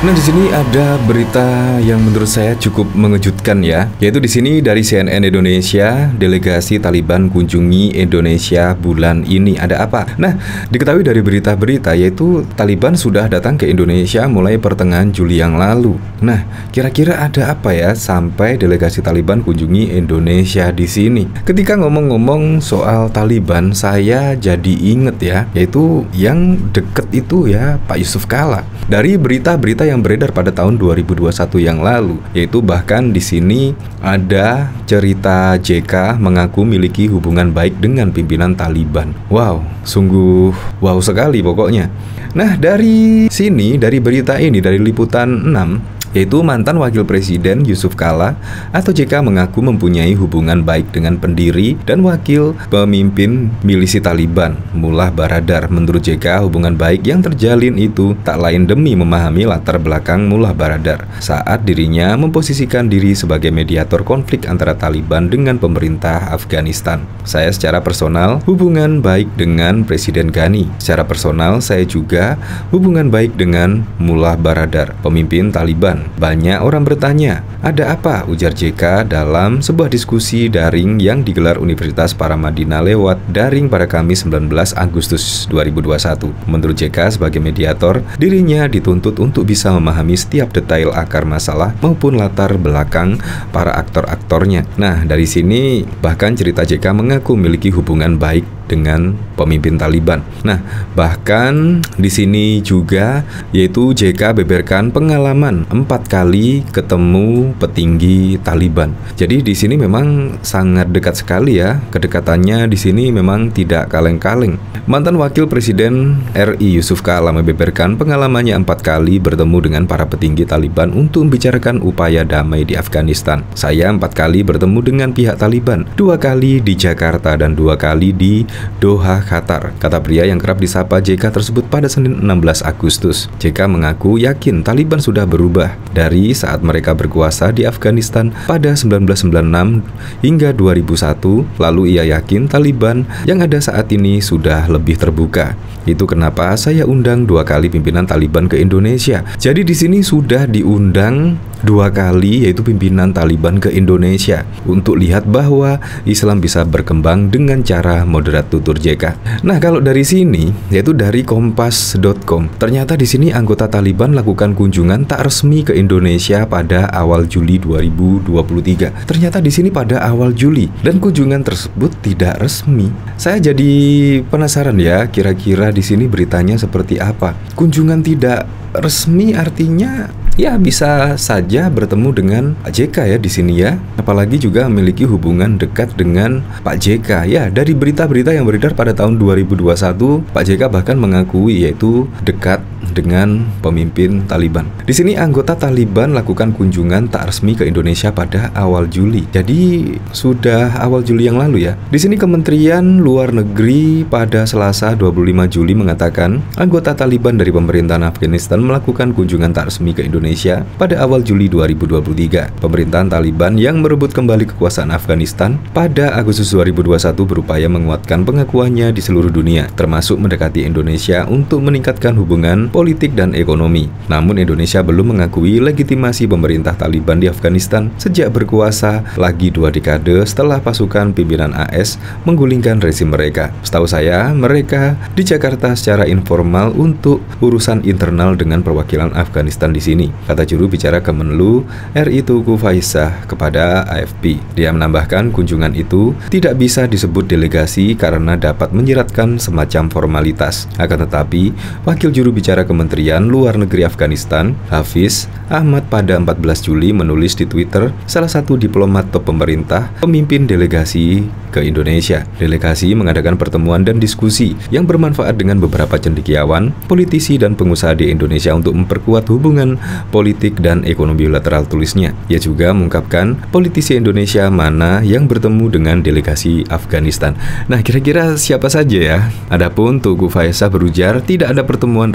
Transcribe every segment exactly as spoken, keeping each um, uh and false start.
Nah, di sini ada berita yang menurut saya cukup mengejutkan ya, yaitu di sini dari C N N Indonesia, delegasi Taliban kunjungi Indonesia bulan ini. Ada apa? Nah, diketahui dari berita-berita yaitu Taliban sudah datang ke Indonesia mulai pertengahan Juli yang lalu. Nah, kira-kira ada apa ya sampai delegasi Taliban kunjungi Indonesia di sini? Ketika ngomong-ngomong soal Taliban, saya jadi inget ya, yaitu yang deket itu ya Pak Yusuf Kalla. Dari berita-berita yang beredar pada tahun dua ribu dua puluh satu yang lalu, yaitu bahkan di sini ada cerita J K mengaku memiliki hubungan baik dengan pimpinan Taliban. Wow, sungguh wow sekali pokoknya. Nah, dari sini, dari berita ini, dari Liputan enam, yaitu mantan wakil presiden Yusuf Kalla atau J K mengaku mempunyai hubungan baik dengan pendiri dan wakil pemimpin milisi Taliban, Mullah Baradar. Menurut J K, hubungan baik yang terjalin itu tak lain demi memahami latar belakang Mullah Baradar saat dirinya memposisikan diri sebagai mediator konflik antara Taliban dengan pemerintah Afghanistan. Saya secara personal hubungan baik dengan Presiden Ghani. Secara personal saya juga hubungan baik dengan Mullah Baradar, pemimpin Taliban. Banyak orang bertanya, ada apa? Ujar J K dalam sebuah diskusi daring yang digelar Universitas Paramadina lewat daring pada Kamis sembilan belas Agustus dua ribu dua puluh satu. Menurut J K, sebagai mediator, dirinya dituntut untuk bisa memahami setiap detail akar masalah maupun latar belakang para aktor-aktornya. Nah, dari sini bahkan cerita J K mengaku memiliki hubungan baik dengan pemimpin Taliban. Nah, bahkan di sini juga yaitu J K beberkan pengalaman empat kali ketemu petinggi Taliban. Jadi di sini memang sangat dekat sekali ya. Kedekatannya di sini memang tidak kaleng-kaleng. Mantan wakil presiden R I Yusuf Kalla membeberkan pengalamannya empat kali bertemu dengan para petinggi Taliban untuk membicarakan upaya damai di Afghanistan. Saya empat kali bertemu dengan pihak Taliban, dua kali di Jakarta dan dua kali di Doha, Qatar, kata pria yang kerap disapa J K tersebut pada Senin enam belas Agustus. J K mengaku yakin Taliban sudah berubah dari saat mereka berkuasa di Afghanistan pada seribu sembilan ratus sembilan puluh enam hingga dua ribu satu. Lalu ia yakin Taliban yang ada saat ini sudah lebih terbuka. Itu kenapa saya undang dua kali pimpinan Taliban ke Indonesia. Jadi di sini sudah diundang dua kali yaitu pimpinan Taliban ke Indonesia untuk lihat bahwa Islam bisa berkembang dengan cara moderat, tutur J K. Nah, kalau dari sini yaitu dari kompas dot com, ternyata di sini anggota Taliban lakukan kunjungan tak resmi ke Indonesia pada awal Juli dua ribu dua puluh tiga. Ternyata di sini pada awal Juli dan kunjungan tersebut tidak resmi. Saya jadi penasaran ya, kira-kira di sini beritanya seperti apa? Kunjungan tidak resmi artinya ya bisa saja bertemu dengan Pak J K ya di sini ya. Apalagi juga memiliki hubungan dekat dengan Pak J K. Ya, dari berita-berita yang beredar pada tahun dua ribu dua puluh satu, Pak J K bahkan mengakui yaitu dekat dengan pemimpin Taliban. Di sini anggota Taliban lakukan kunjungan tak resmi ke Indonesia pada awal Juli. Jadi sudah awal Juli yang lalu ya. Di sini Kementerian Luar Negeri pada Selasa dua puluh lima Juli mengatakan anggota Taliban dari pemerintahan Afghanistan melakukan kunjungan tak resmi ke Indonesia pada awal Juli dua ribu dua puluh tiga. Pemerintahan Taliban yang merebut kembali kekuasaan Afghanistan pada Agustus dua ribu dua puluh satu berupaya menguatkan pengakuannya di seluruh dunia, termasuk mendekati Indonesia untuk meningkatkan hubungan politik dan ekonomi. Namun Indonesia belum mengakui legitimasi pemerintah Taliban di Afghanistan sejak berkuasa lagi dua dekade setelah pasukan pimpinan A S menggulingkan rezim mereka. Setahu saya, mereka di Jakarta secara informal untuk urusan internal dengan perwakilan Afghanistan di sini, kata juru bicara Kemenlu R I Tuku Faisah kepada A F P. Dia menambahkan kunjungan itu tidak bisa disebut delegasi karena dapat menyeratkan semacam formalitas. Akan tetapi, wakil juru bicara Kementerian Luar Negeri Afghanistan, Hafiz Ahmad, pada empat belas Juli menulis di Twitter, salah satu diplomat top pemerintah pemimpin delegasi ke Indonesia. Delegasi mengadakan pertemuan dan diskusi yang bermanfaat dengan beberapa cendekiawan, politisi dan pengusaha di Indonesia untuk memperkuat hubungan politik dan ekonomi bilateral, tulisnya. Ia juga mengungkapkan politisi Indonesia mana yang bertemu dengan delegasi Afghanistan. Nah, kira-kira siapa saja ya? Adapun Tugu Faisah berujar tidak ada pertemuan resmi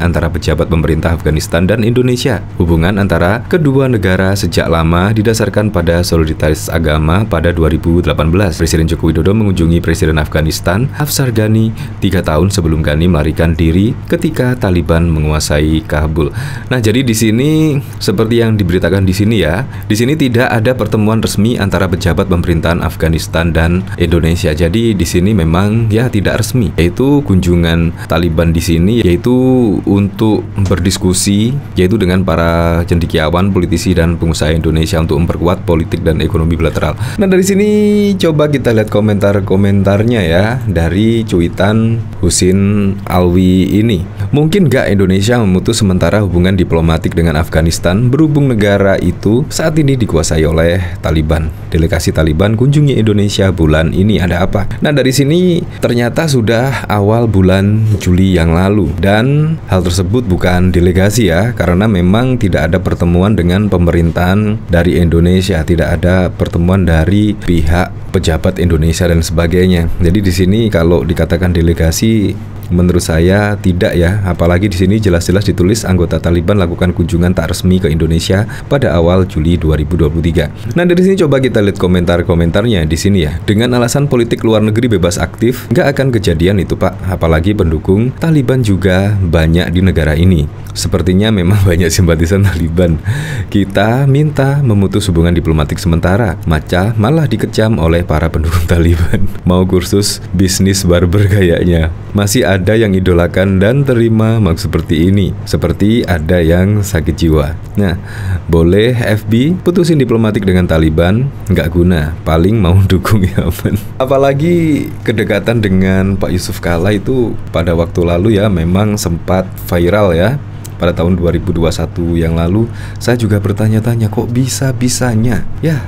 antara pejabat pemerintah Afghanistan dan Indonesia. Hubungan antara kedua negara sejak lama didasarkan pada solidaritas agama. Pada dua ribu delapan belas, Presiden Joko Widodo mengunjungi Presiden Afghanistan Ashraf Ghani tiga tahun sebelum Ghani melarikan diri ketika Taliban menguasai Kabul. Nah, jadi di sini seperti yang diberitakan di sini ya, di sini tidak ada pertemuan resmi antara pejabat pemerintahan Afghanistan dan Indonesia. Jadi di sini memang ya tidak resmi, yaitu kunjungan Taliban di sini yaitu untuk berdiskusi yaitu dengan para cendekiawan, politisi dan pengusaha Indonesia untuk memperkuat politik dan ekonomi bilateral. Nah, dari sini coba kita lihat komentar-komentarnya ya dari cuitan Husin Alwi ini. Mungkin nggak Indonesia memutus sementara hubungan diplomatik dengan Afghanistan berhubung negara itu saat ini dikuasai oleh Taliban. Delegasi Taliban kunjungi Indonesia bulan ini, ada apa? Nah, dari sini ternyata sudah awal bulan Juli yang lalu, dan hal tersebut bukan delegasi ya, karena memang tidak ada pertemuan dengan pemerintahan dari Indonesia, tidak ada pertemuan dari pihak pejabat Indonesia dan sebagainya. Jadi di sini kalau dikatakan delegasi, menurut saya tidak ya, apalagi di sini jelas-jelas ditulis anggota Taliban lakukan kunjungan tak resmi ke Indonesia pada awal Juli dua ribu dua puluh tiga. Nah, dari sini coba kita lihat komentar-komentarnya di sini ya. Dengan alasan politik luar negeri bebas aktif, nggak akan kejadian itu Pak, apalagi pendukung Taliban juga banyak di negara ini. Sepertinya memang banyak simpatisan Taliban. Kita minta memutus hubungan diplomatik sementara, maca malah dikecam oleh para pendukung Taliban. Mau kursus bisnis barber kayaknya. Masih ada yang idolakan dan terima maksud seperti ini, seperti ada yang sakit jiwa. Nah, boleh F B putusin diplomatik dengan Taliban, nggak guna, paling mau dukung Yaman. Apalagi kedekatan dengan Pak Yusuf Kalla itu pada waktu lalu ya memang sempat viral ya. Pada tahun dua ribu dua puluh satu yang lalu, saya juga bertanya-tanya kok bisa-bisanya ya.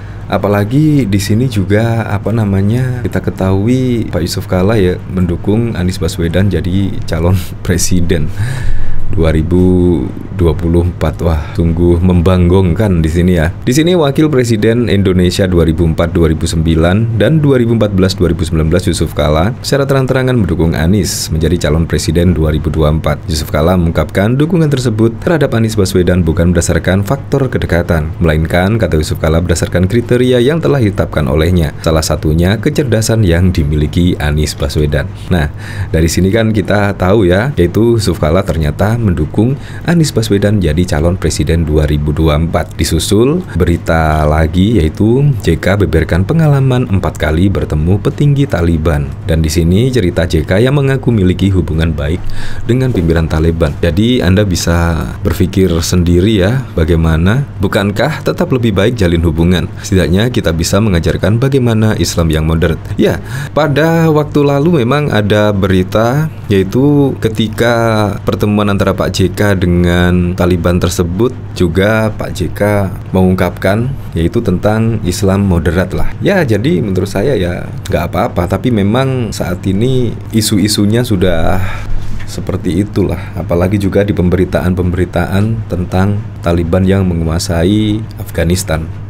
Apalagi di sini juga apa namanya kita ketahui Pak Yusuf Kalla ya mendukung Anies Baswedan jadi calon presiden dua ribu dua puluh empat. Wah, sungguh membanggongkan di sini ya. Di sini Wakil Presiden Indonesia dua ribu empat sampai dua ribu sembilan dan dua ribu empat belas sampai dua ribu sembilan belas Yusuf Kalla secara terang-terangan mendukung Anies menjadi calon presiden dua ribu dua puluh empat. Yusuf Kalla mengungkapkan dukungan tersebut terhadap Anies Baswedan bukan berdasarkan faktor kedekatan, melainkan kata Yusuf Kalla berdasarkan kriteria yang telah ditetapkan olehnya. Salah satunya kecerdasan yang dimiliki Anies Baswedan. Nah, dari sini kan kita tahu ya, yaitu Yusuf Kalla ternyata mendukung Anies Baswedan jadi calon presiden dua ribu dua puluh empat. Disusul berita lagi yaitu J K beberkan pengalaman empat kali bertemu petinggi Taliban. Dan di sini cerita J K yang mengaku memiliki hubungan baik dengan pimpinan Taliban. Jadi Anda bisa berpikir sendiri ya, bagaimana bukankah tetap lebih baik jalin hubungan? Setidaknya kita bisa mengajarkan bagaimana Islam yang modern. Ya, pada waktu lalu memang ada berita yaitu ketika pertemuan antara Pak J K dengan Taliban tersebut juga Pak J K mengungkapkan yaitu tentang Islam moderat lah. Ya, jadi menurut saya ya nggak apa-apa, tapi memang saat ini isu-isunya sudah seperti itulah, apalagi juga di pemberitaan-pemberitaan tentang Taliban yang menguasai Afghanistan.